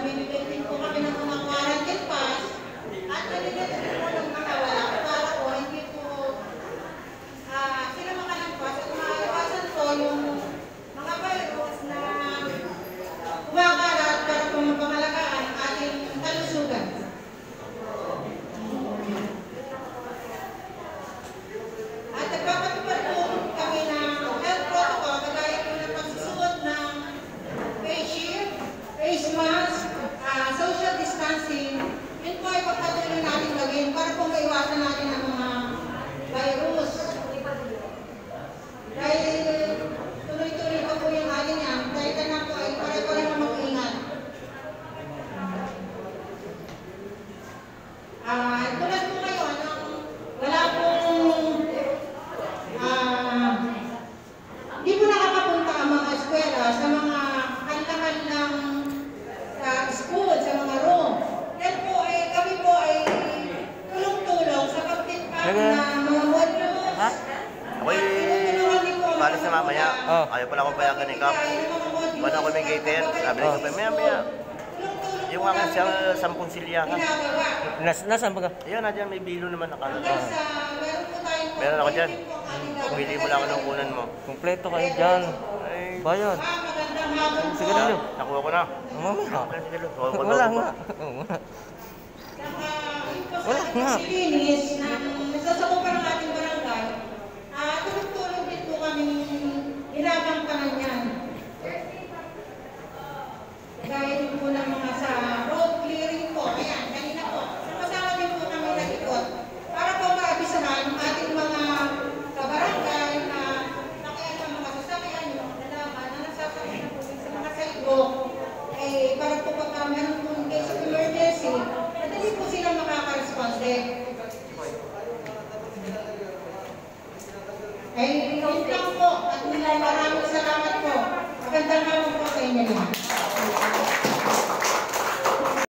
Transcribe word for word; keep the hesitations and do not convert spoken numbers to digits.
namimigay din po kami ng mga quarantine pass at nabigyan din po ng mga wala para po hindi po uh, sila makalampas at maiwasan po yung mga virus na kumakalat para po mapangalagaan ang ating kalusugan. At nagpapatupad po kami ng health protocol kagaya po ng pagsusuot ng face shield, face mask, uh, social distancing. Yun po ay pagpatuloy natin gawin para po maiwasan natin ang mga virus. Dahil tuloy-tuloy pa po yung atin yan, dahil ka na po ay pare-pare na mag-ingat. Uh, tulad po ngayon, wala pong uh, hindi po nakakapunta ang mga eskwela sa mga kanilang-kanilang uh, school, sa mga room. Yan po ay, kami po ay tulong-tulong sa pagpipak ng mga modules. Ha? Ako'y palis na mamaya. Oh. Ayaw pala akong payagan ikaw. Ba't ako may gated? Sabi ko pa, maya maya. Yung mga siyang sampung silyahan. Nas nasaan ba ka? Ayan, nadyan may bilo naman nakalala. Hanggang sa meron po tayong Meron ako dyan. Pili mo lang anong kunan mo. Kompleto kayo dyan. Ay, Bayad. magandang hapon po. Sigarilyo. nakuha ko na. Mamaya. Wala Wala nga. Oo, wala. Wala nga. Silinis na nagsasakupan ng ating barangay, uh, tulong-tulong din po kami ginagampanan yan. Dahil po ng mga sa road clearing po, ayan, kanina po, kasama din po kami nag-ikot para po maabisahan ang ating mga kabarangay na nakiyan ng mga sasakyan, yung mga dalaman na nagsasakyan po sa mga sidewalk, eh, para po pagka meron po in case of emergency, madali po silang makaka-responde. Eh, yun lang po, at maraming salamat po. Magandang hapon po sa inyo lahat.